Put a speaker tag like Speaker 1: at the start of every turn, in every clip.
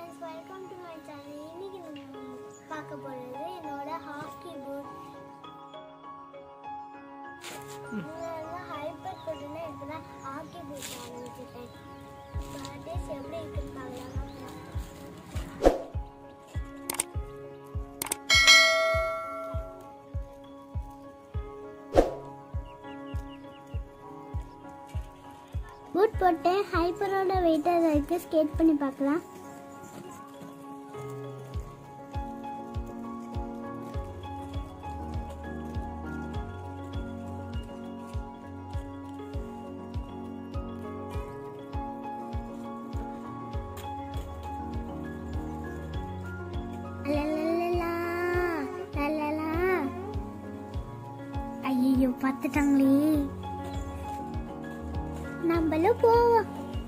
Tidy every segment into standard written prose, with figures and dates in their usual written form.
Speaker 1: friends, welcome to my channel. இன்னைக்கு நம்ம பார்க்க போறது என்னோட ஹாக்கி பூட். நான் ஹைப்பர் போட்டுனா இப்பதான் ஹாக்கி பூட் ஆரம்பிச்சிட்டேன். டேஸ்ட் எப்படி இருக்குன்னு பார்க்கலாம். பூட் போட்டேன். ஹைப்பரோட வெயிட்டாக இருக்கு. ஸ்கேட் பண்ணி பார்க்கலாம். ஐயோ பார்த்துட்டாங்களே. நம்மளும் போவோம்.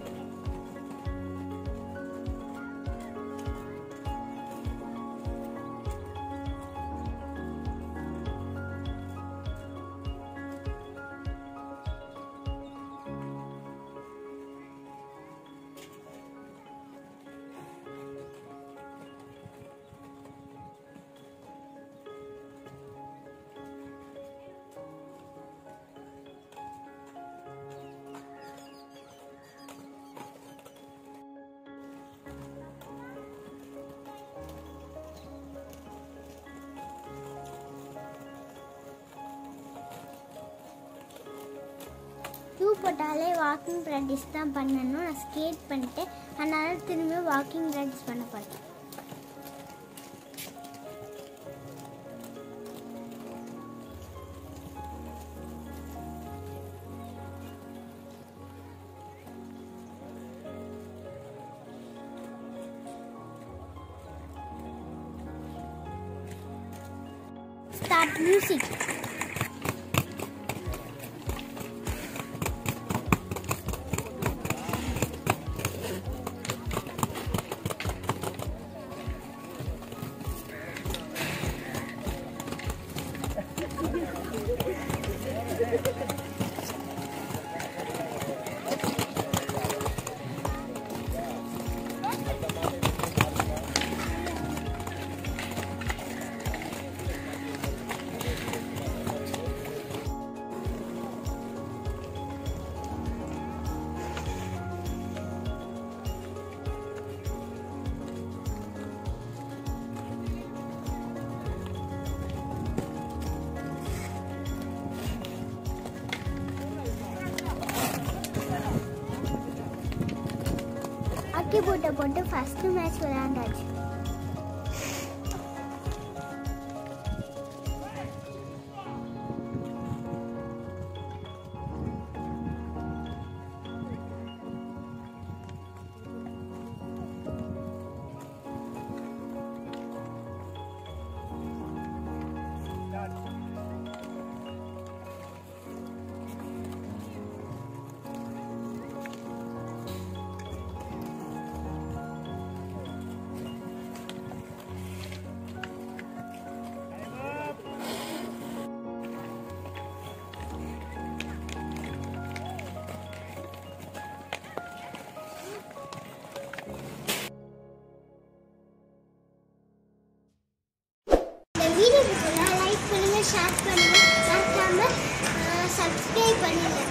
Speaker 1: ஷூ போட்டாலே வாக்கிங் ப்ராக்டிஸ் தான் பண்ணணும். நான் ஸ்கேட் பண்ணிட்டேன், அதனால திரும்பி வாக்கிங் ப்ராக்டிஸ் பண்ண போகிறேன். Start music. ஹாக்கி பூட்டை போட்டு ஃபர்ஸ்ட் மேட்ச் விளையாண்டாச்சு. லைக் பண்ணுங்க, ஷேர் பண்ணுங்க, மறக்காம சப்ஸ்கிரைப் பண்ணுங்க.